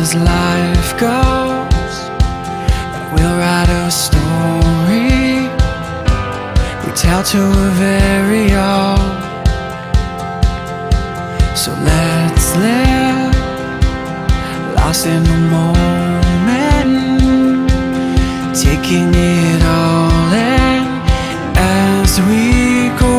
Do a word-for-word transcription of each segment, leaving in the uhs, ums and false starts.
as life goes, we'll write a story we tell to a very own. So let's live, lost in the moment, taking it all in as we go.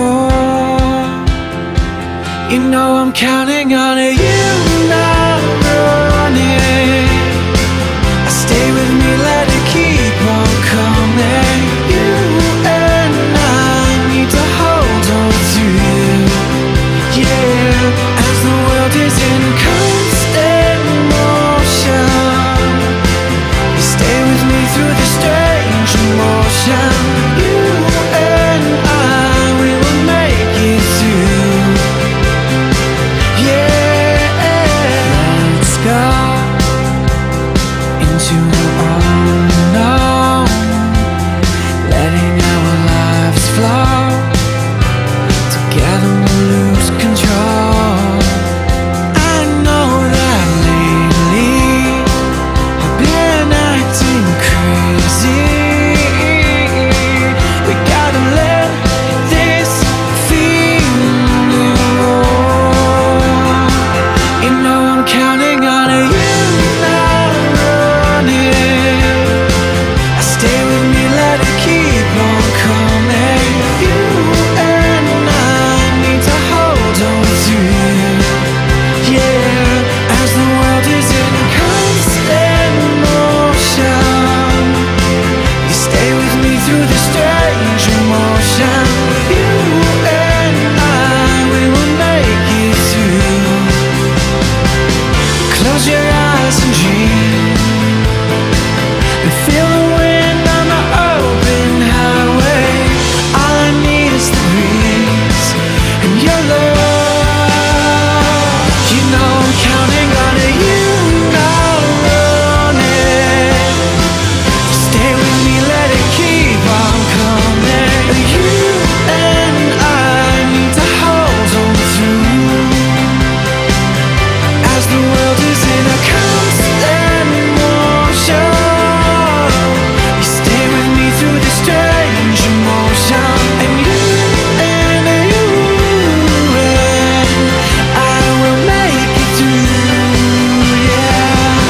You know I'm counting on you, not running. I stay with me, let it keep on coming. You and I need to hold on to you, yeah. As the world is in constant motion, you stay with me through the strange emotion. You and I, we will make it through, yeah. Let's go into the unknown, letting our lives flow. Together we'll lose control. I know that lately I've been acting crazy. We gotta let this feeling roll. You know I'm counting on you, not running. I stay with me, let it keep on coming. You and I need to hold on to you, yeah. As the world is in constant motion, you stay with me through the strange emotion. You and I, we will make it through. Close your eyes and dream, and feel the wind on the open highway. All I need is the breeze and your love. You know I'm counting on you, not running. Stay with me, let it keep on coming. You and I need to hold on through, as the world is in a constant motion. You stay with me through the strange emotion. And you and you and I will make it through, yeah.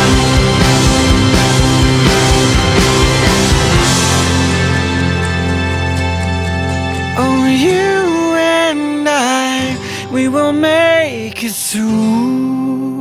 Oh, you and I, we will make it through.